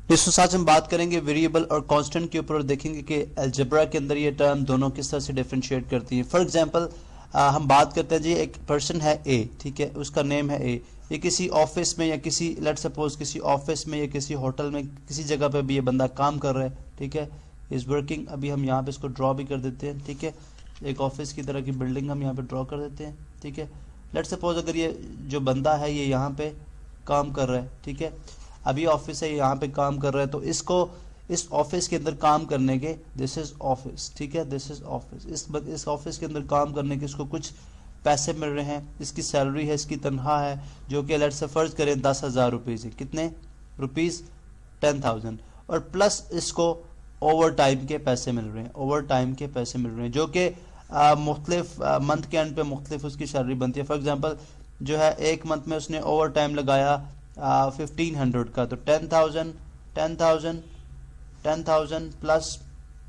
इस साथ हम बात करेंगे वेरिएबल और कांस्टेंट के ऊपर और देखेंगे कि अलजेब्रा के अंदर ये टर्म दोनों किस तरह से डिफरेंशिएट करती हैं। फॉर एग्जांपल हम बात करते हैं जी, एक पर्सन है ए, ठीक है, उसका नेम है ए। ये किसी ऑफिस में या किसी लेट्स सपोज किसी ऑफिस में या किसी होटल में किसी जगह पे भी ये बंदा काम कर रहा है, ठीक है, इज वर्किंग। अभी हम यहाँ पे इसको ड्रॉ भी कर देते हैं, ठीक है, एक ऑफिस की तरह की बिल्डिंग हम यहाँ पे ड्रॉ कर देते हैं, ठीक है। लेट्स सपोज अगर ये जो बंदा है ये यहाँ पे काम कर रहा है, ठीक है, अभी ऑफिस है, यहाँ पे काम कर रहा है, तो इसको इस ऑफिस के अंदर काम करने के, दिस इज ऑफिस, ठीक है, दिस इज ऑफिस, इस ऑफिस के अंदर काम करने के इसको कुछ पैसे मिल रहे हैं, इसकी सैलरी है, इसकी तनख्वाह है, जो कि लेट्स से फर्ज करें 10,000 रुपीज़ है, कितने रुपीज़, 10,000, और प्लस इसको ओवर टाइम के पैसे मिल रहे हैं, ओवर टाइम के पैसे मिल रहे हैं, जो कि मुख्तलिफ मंथ के एंड पे मुख्तलिफ उसकी सैलरी बनती है। फॉर एग्जांपल जो है एक मंथ में उसने ओवर टाइम लगाया 1500 का, तो 10,000 प्लस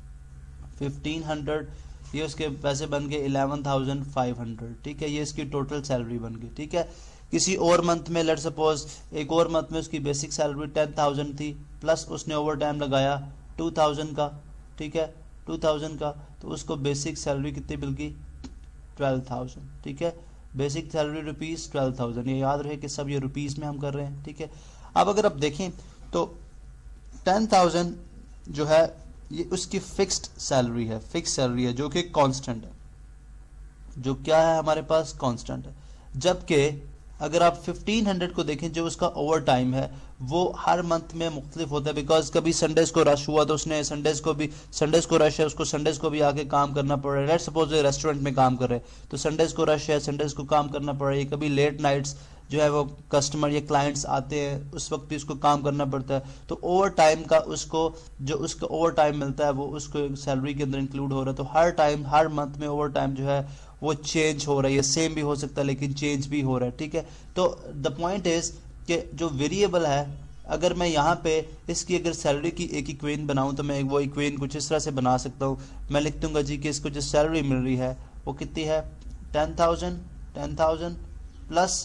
1500, ये उसके पैसे बन गए 11,500, ठीक है, ये इसकी टोटल सैलरी बन गई, ठीक है। किसी और मंथ में लेट्स सपोज एक और मंथ में उसकी बेसिक सैलरी 10,000 थी, प्लस उसने ओवर टाइम लगाया 2,000 का, ठीक है, 2,000 का, तो उसको बेसिक सैलरी कितनी मिल गई, 12,000, ठीक है, बेसिक सैलरी रुपीज़ 12,000। ये याद रहे कि सब ये रुपीज़ में हम कर रहे हैं, ठीक है। अब अगर आप देखें तो 10,000 जो है ये उसकी फिक्स्ड सैलरी है, फिक्स सैलरी है, जो कि कांस्टेंट है, जो क्या है हमारे पास कांस्टेंट है। जबकि अगर आप 1500 को देखें, जो उसका ओवर टाइम है वो हर मंथ में मुख्तलिफ होता है, बिकॉज कभी संडेज को रश हुआ तो उसने संडेज को रश है, उसको संडेज को भी आके काम करना पड़ रहा है। लेट्स सपोज रेस्टोरेंट में काम कर रहे हैं तो संडेज को रश है, संडेज को काम करना पड़ रहा है। कभी लेट नाइट्स जो है वो कस्टमर या क्लाइंट्स आते हैं, उस वक्त भी उसको काम करना पड़ता है। तो ओवर टाइम का उसको जो उसका ओवर टाइम मिलता है वो उसको सैलरी के अंदर इंक्लूड हो रहा है। तो हर मंथ में ओवर टाइम जो है वो चेंज हो रहा है, ये सेम भी हो सकता है लेकिन चेंज भी हो रहा है, ठीक है। तो द पॉइंट इज कि जो वेरिएबल है, अगर मैं यहाँ पे इसकी अगर सैलरी की एक इक्वेशन बनाऊं तो मैं वो इक्वेशन कुछ इस तरह से बना सकता हूँ। मैं लिख दूंगा जी कि इसको जो सैलरी मिल रही है वो कितनी है, 10,000 प्लस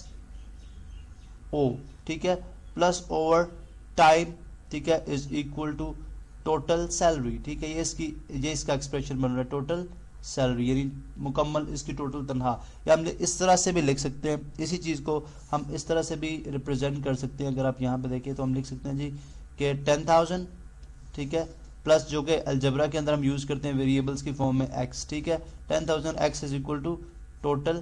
ओ, ठीक है, प्लस ओवर टाइम, ठीक है, is equal to total salary, ठीक है। ये इसका एक्सप्रेशन बन रहा है, टोटल सैलरी यानी मुकम्मल इसकी टोटल तनख्वाह। या हम इस तरह से भी लिख सकते हैं, इसी चीज़ को हम इस तरह से भी रिप्रेजेंट कर सकते हैं। अगर आप यहाँ पे देखिए तो हम लिख सकते हैं जी कि 10,000, ठीक है, प्लस जो कि अलजबरा के अंदर हम यूज़ करते हैं वेरिएबल्स की फॉर्म में x, ठीक है, 10,000 x is equal to total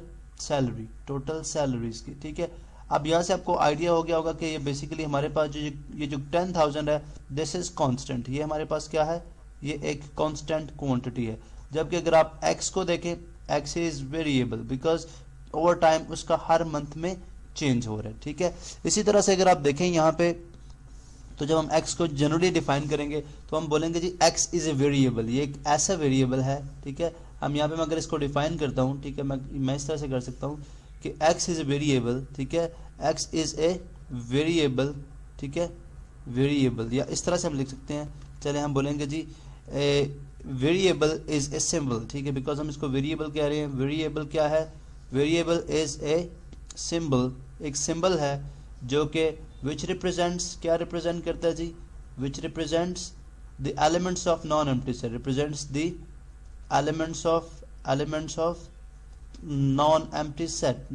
salaries की, ठीक है। अब यहाँ से आपको आइडिया हो गया होगा कि ये बेसिकली हमारे पास जो ये जो 10,000 है, दिस इज कांस्टेंट, ये हमारे पास क्या है, ये एक कांस्टेंट क्वांटिटी है। जबकि अगर आप x को देखें, x is variable because overtime उसका हर मंथ में चेंज हो रहा है, ठीक है। इसी तरह से अगर आप देखें यहाँ पे, तो जब हम x को जनरली डिफाइन करेंगे तो हम बोलेंगे जी x इज ए वेरिएबल, ये एक ऐसा वेरिएबल है, ठीक है। हम यहाँ पे मैं अगर इसको डिफाइन करता हूँ, ठीक है, मैं इस तरह से कर सकता हूँ कि x इज ए वेरिएबल, ठीक है, x इज ए वेरिएबल, ठीक है, वेरिएबल, या इस तरह से हम लिख सकते हैं। चले हम बोलेंगे जी वेरिएबल इज ए सिंबल, ठीक है, बिकॉज हम इसको वेरिएबल कह रहे हैं। वेरिएबल क्या है, वेरिएबल इज ए सिंबल, एक सिंबल है जो कि विच रिप्रेजेंट्स, क्या रिप्रेजेंट करता है जी, which represents the elements of non empty set, represents the elements of non empty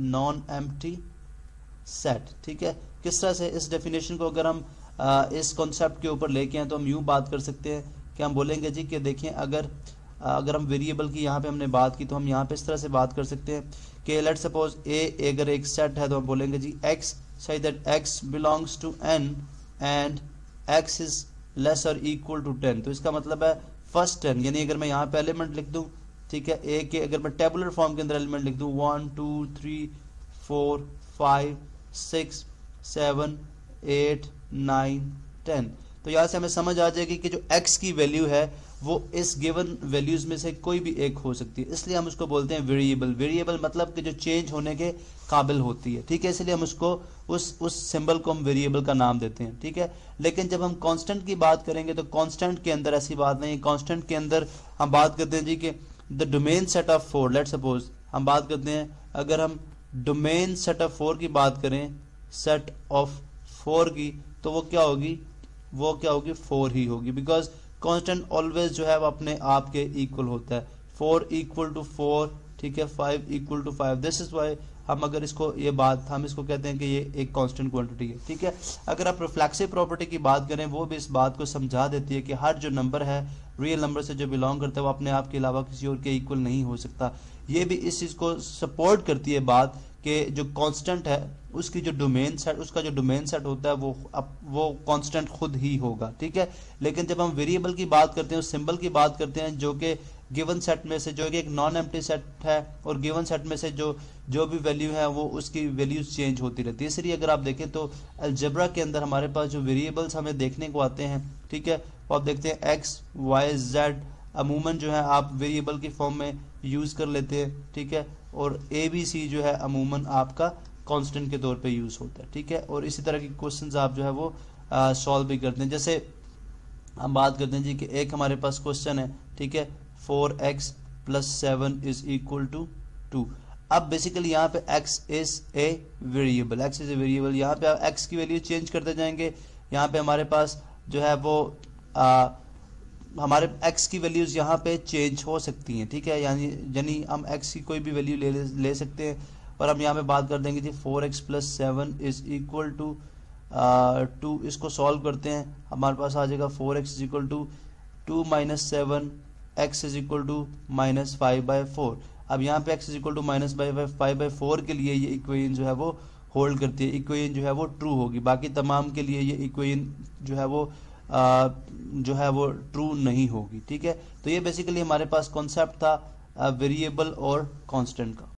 set, ठीक है। किस तरह से इस डेफिनेशन को अगर हम इस कॉन्सेप्ट के ऊपर लेके हैं तो हम यूं बात कर सकते हैं कि हम बोलेंगे जी कि देखें अगर हम वेरिएबल की यहाँ पे हमने बात की तो हम यहाँ पे इस तरह से बात कर सकते हैं कि लेट्स सपोज ए अगर एक सेट है तो हम बोलेंगे जी x सही that x belongs to n and x is less और इक्वल टू 10। तो इसका मतलब है फर्स्ट 10, यानी अगर मैं यहाँ पे एलिमेंट लिख दूँ, ठीक है, ए के अगर मैं टेबुलर फॉर्म के अंदर एलिमेंट लिख दूँ 1 2 3 4 5 6 7 8 9 10, तो यहाँ से हमें समझ आ जाएगी कि जो x की वैल्यू है वो इस गिवन वैल्यूज में से कोई भी एक हो सकती है, इसलिए हम उसको बोलते हैं वेरिएबल। वेरिएबल मतलब कि जो चेंज होने के काबिल होती है, ठीक है, इसलिए हम उसको उस सिंबल को हम वेरिएबल का नाम देते हैं, ठीक है। लेकिन जब हम कांस्टेंट की बात करेंगे तो कांस्टेंट के अंदर ऐसी बात नहीं है। कांस्टेंट के अंदर हम बात करते हैं जी कि the domain set of 4, let's suppose हम बात करते हैं, अगर हम डोमेन सेट ऑफ 4 की बात करें, सेट ऑफ 4 की, तो वो क्या होगी, वो क्या होगी 4 ही होगी, बिकॉज कांस्टेंट ऑलवेज जो है वो अपने आप के इक्वल होता है। 4 इक्वल टू 4, ठीक है, 5 equal to 5। This is why हम अगर इसको ये बात हम इसको कहते हैं कि ये एक कांस्टेंट क्वांटिटी है, ठीक है। अगर आप रिफ्लेक्सिव प्रॉपर्टी की बात करें वो भी इस बात को समझा देती है कि हर जो नंबर है रियल नंबर से जो बिलोंग करता है वो अपने आप के अलावा किसी और के इक्वल नहीं हो सकता। ये भी इस चीज को सपोर्ट करती है बात कि जो कांस्टेंट है उसकी जो डोमेन सेट उसका जो डोमेन सेट होता है वो कांस्टेंट खुद ही होगा, ठीक है। लेकिन जब हम वेरिएबल की बात करते हैं, उस सिंबल की बात करते हैं जो कि गिवन सेट में से, जो कि एक नॉन एम्प्टी सेट है, और गिवन सेट में से जो भी वैल्यू है वो उसकी वैल्यूज चेंज होती रहती है। इसलिए अगर आप देखें तो अलजेब्रा के अंदर हमारे पास जो वेरिएबल्स हमें देखने को आते हैं, ठीक है, वो आप देखते हैं एक्स वाई जेड अमूमन जो है आप वेरिएबल की फॉर्म में यूज कर लेते हैं, ठीक है, और ए बी सी जो है अमूमन आपका कांस्टेंट के तौर पे यूज होता है, ठीक है। और इसी तरह के क्वेश्चंस आप जो है वो सॉल्व भी करते हैं। जैसे हम बात करते हैं जी कि एक हमारे पास क्वेश्चन है, ठीक है, 4x + 7 इज इक्वल टू 2। अब बेसिकली यहाँ पे x is a variable, x is a variable. यहाँ पे आप x की वैल्यू चेंज करते जाएंगे। यहाँ पे हमारे पास जो है वो हमारे x की वैल्यूज यहाँ पे चेंज हो सकती हैं, ठीक है, यानी हम x की कोई भी वैल्यू ले सकते हैं। और हम यहाँ पे बात कर देंगे जी 4x + 7 इज इक्वल टू 2। इसको सॉल्व करते हैं, हमारे पास आ जाएगा 4x is equal to 2 - 7, x is equal to -5/4। अब यहाँ पे x इज इक्वल टू -5/4 के लिए ये इक्वेशन जो है वो होल्ड करती है, इक्वेशन जो है वो ट्रू होगी। बाकी तमाम के लिए ये इक्वेशन जो है वो ट्रू नहीं होगी, ठीक है। तो ये बेसिकली हमारे पास कॉन्सेप्ट था वेरिएबल और कांस्टेंट का।